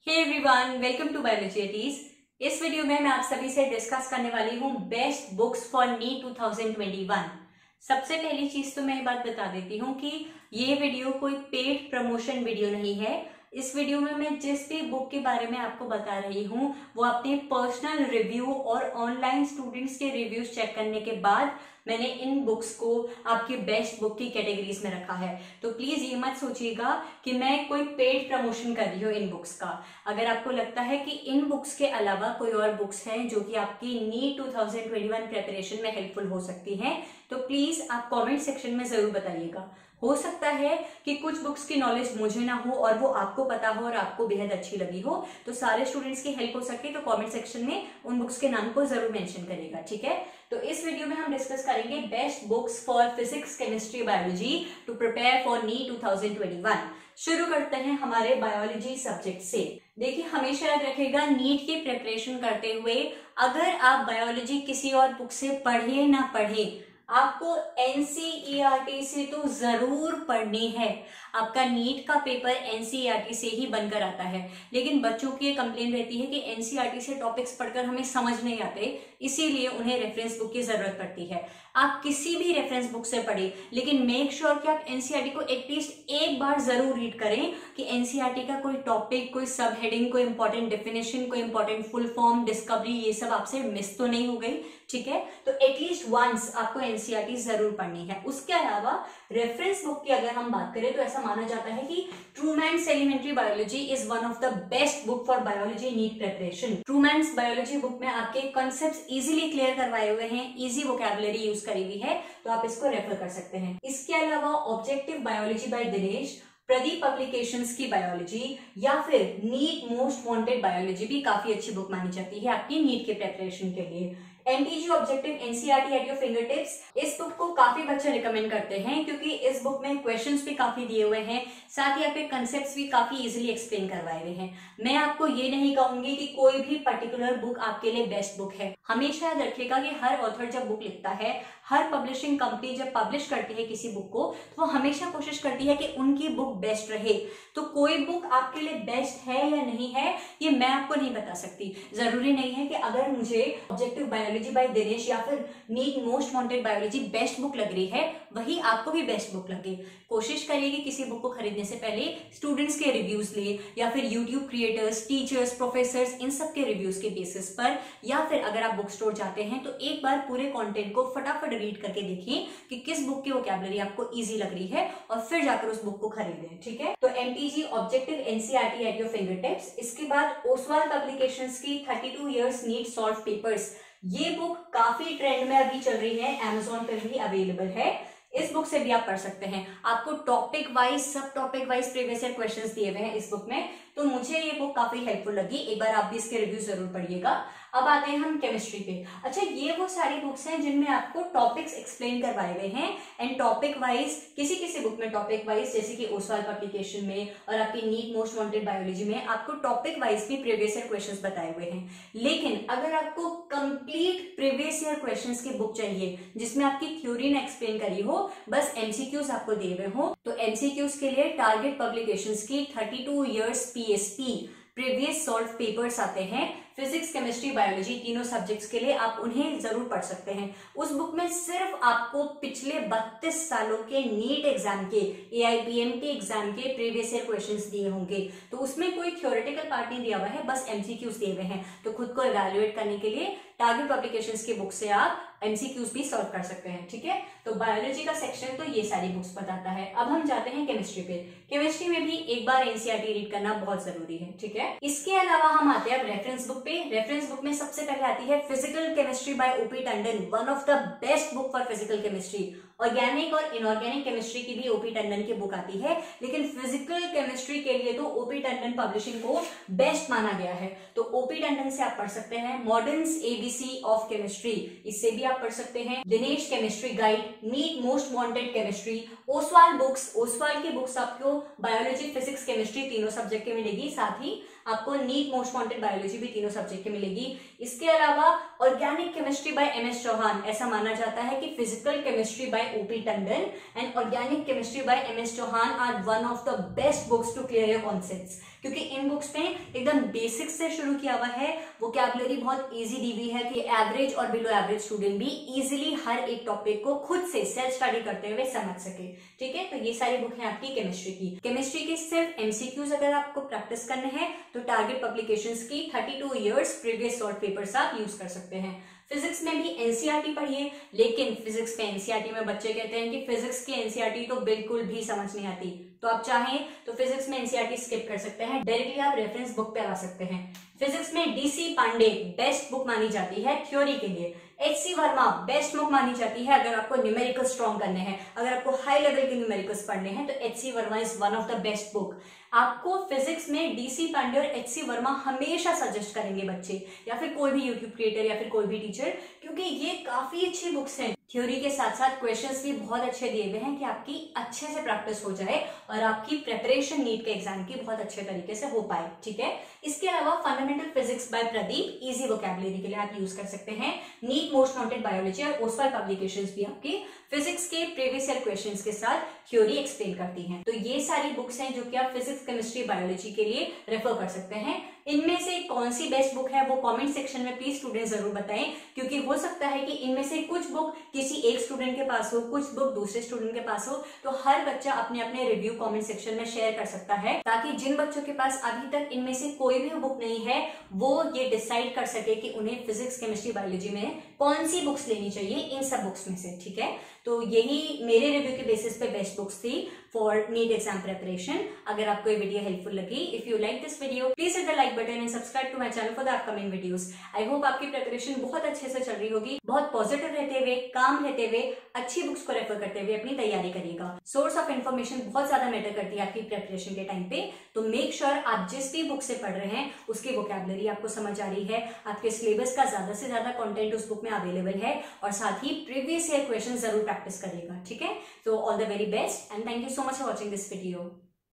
Hey everyone, welcome to biology eighties. इस video में मैं आप सभी से डिस्कस करने वाली हूँ बेस्ट बुक्स फॉर नीट 2021। सबसे पहली चीज तो मैं ये बात बता देती हूँ कि ये वीडियो कोई पेड प्रमोशन वीडियो नहीं है। इस वीडियो में मैं जिस भी बुक के बारे में आपको बता रही हूँ वो अपने पर्सनल रिव्यू और ऑनलाइन स्टूडेंट्स के रिव्यूज चेक करने के बाद मैंने इन बुक्स को आपकी बेस्ट बुक की कैटेगरीज में रखा है। तो प्लीज ये मत सोचिएगा कि मैं कोई पेड प्रमोशन कर रही हूँ इन बुक्स का। अगर आपको लगता है कि इन बुक्स के अलावा कोई और बुक्स हैं जो कि आपकी नीट 2021 प्रिपरेशन में हेल्पफुल हो सकती हैं, तो प्लीज आप कमेंट सेक्शन में जरूर बताइएगा। हो सकता है कि कुछ बुक्स की नॉलेज मुझे ना हो और वो आपको पता हो और आपको बेहद अच्छी लगी हो, तो सारे स्टूडेंट्स की हेल्प हो सकती है। तो कमेंट सेक्शन में उन बुक्स के नाम को जरूर मेंशन करिएगा, ठीक है। तो इस वीडियो में हम डिस्कस करेंगे best books for physics, chemistry, biology to prepare for NEET 2021। शुरू करते हैं हमारे बायोलॉजी सब्जेक्ट से। देखिए, हमेशा याद रखिएगा, नीट की प्रिपरेशन करते हुए अगर आप बायोलॉजी किसी और बुक से पढ़े ना पढ़े, आपको एनसीईआरटी से तो जरूर पढ़नी है। आपका नीट का पेपर एनसीईआरटी से ही बनकर आता है, लेकिन बच्चों की ये कंप्लेन रहती है कि एनसीईआरटी से टॉपिक्स पढ़कर हमें समझ नहीं आते, इसीलिए उन्हें रेफरेंस बुक की जरूरत पड़ती है। आप किसी भी रेफरेंस बुक से पढ़ें, लेकिन मेक श्योर कि आप एनसीईआरटी को एटलीस्ट एक बार जरूर रीड करें कि एनसीईआरटी का कोई टॉपिक, कोई सब हेडिंग, कोई इंपॉर्टेंट डेफिनेशन, कोई इंपॉर्टेंट फुल फॉर्म, डिस्कवरी, ये सब आपसे मिस तो नहीं हो गई, ठीक है। तो एटलीस्ट वंस आपको एनसीईआरटी जरूर पढ़नी है। उसके अलावा रेफरेंस बुक की अगर हम बात करें तो ऐसा माना जाता है कि Trueman's elementary biology is one of the best book for biology NEET preparation. Trueman's biology book में आपके कॉन्सेप्ट्स इजीली क्लियर करवाए हुए हैं, इजी वोकैबुलरी यूज करी हुई है, तो आप इसको रेफर कर सकते हैं। इसके अलावा objective biology by Dinesh, Pradeep publications की बायोलॉजी या फिर नीट मोस्ट वांटेड बायोलॉजी भी काफी अच्छी बुक मानी जाती है आपकी नीट के प्रिपरेशन के लिए। MTG objective NCERT at your fingertips, इस बुक को काफी बच्चे रिकमेंड करते हैं क्योंकि इस बुक में क्वेश्चंस भी काफी दिए हुए हैं, साथ ही आपके कंसेप्ट्स भी काफी इजीली एक्सप्लेन करवाए हुए हैं। मैं आपको ये नहीं कहूंगी कि कोई भी पर्टिकुलर बुक आपके लिए बेस्ट बुक है। हमेशा याद रखिएगा कि हर ऑथर जब बुक लिखता है, हर पब्लिशिंग कंपनी जब पब्लिश करती है किसी बुक को, तो वो हमेशा कोशिश करती है कि उनकी बुक बेस्ट रहे। तो कोई बुक आपके लिए बेस्ट है या नहीं है ये मैं आपको नहीं बता सकती। जरूरी नहीं है कि अगर मुझे ऑब्जेक्टिव बायोलॉजी बाय दिनेश या फिर NEET most wanted biology best book लग रही है वही आपको भी बेस्ट बुक लगे। कोशिश करिए कि किसी बुक को खरीदने से पहले स्टूडेंट्स के रिव्यूज ले या फिर यूट्यूब क्रिएटर्स, टीचर्स, प्रोफेसर्स, इन सब के रिव्यूज के बेसिस पर, या फिर अगर आप बुक स्टोर जाते हैं तो एक बार पूरे कंटेंट को फटाफट रीड करके देखिए कि किस बुक की वोकैबुलरी आपको इजी लग रही है और फिर जाकर उस बुक को खरीदें, ठीक है। तो MTG objective NCERT at your fingertips. इसके बाद ओसवाल पब्लिकेशंस की 32 इयर्स नीट सॉल्व पेपर्स, ये बुक काफी ट्रेंड में अभी चल रही है, Amazon पे भी अवेलेबल है। इस बुक से भी आप पढ़ सकते हैं। आपको टॉपिक वाइज, सब topic wise previous year questions दिए हुए हैं इस बुक में, तो मुझे ये बुक काफी हेल्पफुल लगी। एक बार आप भी इसके रिव्यू जरूर पढ़िएगा। अब आते हैं हम केमिस्ट्री पे। अच्छा, ये वो सारी बुक्स हैं जिनमें आपको टॉपिक्स एक्सप्लेन करवाए हुए हैं एंड टॉपिक वाइज, किसी किसी बुक में टॉपिक वाइज, जैसे कि ओसवाल पब्लिकेशन में और आपकी नीट मोस्ट वांटेड बायोलॉजी में आपको टॉपिक वाइज भी प्रीवियस ईयर क्वेश्चंस बताए हुए हैं। लेकिन अगर आपको कंप्लीट प्रीवियस ईयर क्वेश्चंस की बुक चाहिए जिसमें आपकी थ्योरी ने एक्सप्लेन करी हो, बस एमसीक्यूज आपको दिए हुए हो, तो एमसीक्यूज के लिए टारगेट पब्लिकेशंस की 32 years PSP previous solve papers आते हैं। फिजिक्स, केमिस्ट्री, बायोलॉजी तीनों सब्जेक्ट्स के लिए आप उन्हें जरूर पढ़ सकते हैं। उस बुक में सिर्फ आपको पिछले 32 सालों के नीट एग्जाम के, एआईबीएमटी एग्जाम के प्रीवियस ईयर क्वेश्चंस दिए होंगे, तो उसमें कोई थ्योरेटिकल पार्ट नहीं दिया हुआ है, बस एमसीक्यूज दिए हुए हैं। तो खुद को इवैल्यूएट करने के लिए टारगेट पब्लिकेशंस की बुक से आप एमसीक्यूज भी सॉल्व कर सकते हैं, ठीक है। तो बायोलॉजी का सेक्शन तो ये सारी बुक्स बताता है। अब हम जाते हैं केमिस्ट्री पे। केमिस्ट्री में भी एक बार एनसीईआरटी रीड करना बहुत जरूरी है, ठीक है। इसके अलावा हम आते हैं रेफरेंस बुक पे। रेफरेंस बुक में सबसे पहले आती है physical chemistry by OP Tandon, one of the best book for physical chemistry. Organic और इनऑर्गेनिक केमिस्ट्री की भी ओपी टंडन की बुक आती है, लेकिन फिजिकल केमिस्ट्री के लिए तो ओपी टंडन पब्लिशिंग को बेस्ट माना गया है। तो ओपी टंडन से आप पढ़ सकते हैं मॉडर्न्स एबीसी ऑफ केमिस्ट्री, इससे भी आप पढ़ सकते हैं Dinesh chemistry guide, NEET most wanted chemistry, Oswaal books. Oswaal की बुक्स आपको बायोलॉजी, फिजिक्स, केमिस्ट्री तीनों सब्जेक्ट की मिलेगी, साथ ही आपको नीट मोस्ट वांटेड बायोलॉजी भी तीनों सब्जेक्ट की मिलेगी। इसके अलावा organic chemistry by MS Chauhan, ऐसा माना जाता है कि physical chemistry by OP Tandon and organic chemistry by MS Chauhan are one of the best books to clear your concepts, क्योंकि इन बुक्स में एकदम एकदम बेसिक से शुरू किया हुआ है। वोकैबुलरी बहुत इजी दी हुई है कि एवरेज और बिलो एवरेज स्टूडेंट भी इजीली हर एक टॉपिक को खुद से सेल्फ स्टडी करते हुए समझ सके। ठीक है, तो ये सारी बुक है आपकी केमिस्ट्री की। केमिस्ट्री के सिर्फ एमसीक्यूज अगर आपको प्रैक्टिस करने हैं तो टारगेट पब्लिकेशंस की 32 इयर्स प्रीवियस सॉर्ट पेपर्स आप यूज कर सकते हैं। फिजिक्स में भी एनसीईआरटी पढ़िए, लेकिन फिजिक्स में एनसीईआरटी में बच्चे कहते हैं कि फिजिक्स की एनसीईआरटी तो बिल्कुल भी समझ नहीं आती, तो आप चाहें तो फिजिक्स में एनसीईआरटी स्किप कर सकते हैं, डायरेक्टली आप रेफरेंस बुक पे आ सकते हैं। फिजिक्स में डीसी पांडे बेस्ट बुक मानी जाती है थ्योरी के लिए। एचसी वर्मा बेस्ट बुक मानी जाती है अगर आपको न्यूमेरिकल स्ट्रॉन्ग करने हैं, अगर आपको हाई लेवल के न्यूमेरिकल्स पढ़ने हैं तो HC Verma is one of the best book. आपको फिजिक्स में डीसी पांडे और एचसी वर्मा हमेशा सजेस्ट करेंगे बच्चे, या फिर कोई भी यूट्यूब क्रिएटर या फिर कोई भी टीचर, क्योंकि ये काफी अच्छी बुक्स हैं। थ्योरी के साथ साथ क्वेश्चंस भी बहुत अच्छे दिए हुए हैं कि आपकी अच्छे से प्रैक्टिस हो जाए और आपकी प्रेपरेशन नीट के एग्जाम की बहुत अच्छे तरीके से हो पाए। ठीक है, इसके अलावा fundamental physics by Pradeep easy vocabulary के लिए आप यूज कर सकते हैं। नीट मोस्ट नोटेड बायोलॉजी और ओसवाल पब्लिकेशंस भी आपकी फिजिक्स के प्रीवियस ईयर क्वेश्चंस के साथ थ्योरी एक्सप्लेन करती हैं। तो ये सारी बुक्स हैं जो कि आप फिजिक्स, केमिस्ट्री, बायोलॉजी के लिए रेफर कर सकते हैं। इनमें से कौन सी बेस्ट बुक है वो कमेंट सेक्शन में प्लीज स्टूडेंट जरूर बताएं, क्योंकि हो सकता है कि इनमें से कुछ बुक किसी एक स्टूडेंट के पास हो, कुछ बुक दूसरे स्टूडेंट के पास हो, तो हर बच्चा अपने अपने रिव्यू कमेंट सेक्शन में शेयर कर सकता है, ताकि जिन बच्चों के पास अभी तक इनमें से कोई भी बुक नहीं है वो ये डिसाइड कर सके कि उन्हें फिजिक्स, केमिस्ट्री, बायोलॉजी में कौन सी बुक्स लेनी चाहिए इन सब बुक्स में से। ठीक है, तो यही मेरे रिव्यू के बेसिस पे बेस्ट बुक्स थी फॉर नीट एग्जाम प्रिपरेशन। अगर आपको ये वीडियो हेल्पफुल लगी, if you like this video please hit the like button and subscribe to my channel for the upcoming videos. I hope आपकी preparation बहुत अच्छे से चल रही होगी। बहुत पॉजिटिव रहते हुए, काम रहते हुए, अच्छी बुक्स को रेफर करते हुए अपनी तैयारी करिएगा। सोर्स ऑफ इन्फॉर्मेशन बहुत ज्यादा मैटर करती है आपकी प्रिपरेशन के टाइम पे, तो मेक श्योर आप जिस भी बुक से पढ़ रहे हैं उसकी वोकैबुलरी आपको समझ आ रही है, आपके सिलेबस का ज्यादा से ज्यादा कंटेंट उस बुक में अवेलेबल है, और साथ ही प्रीवियस ईयर क्वेश्चन जरूर प्रैक्टिस करिएगा। ठीक है, तो all the very best and thank you so much for watching this video.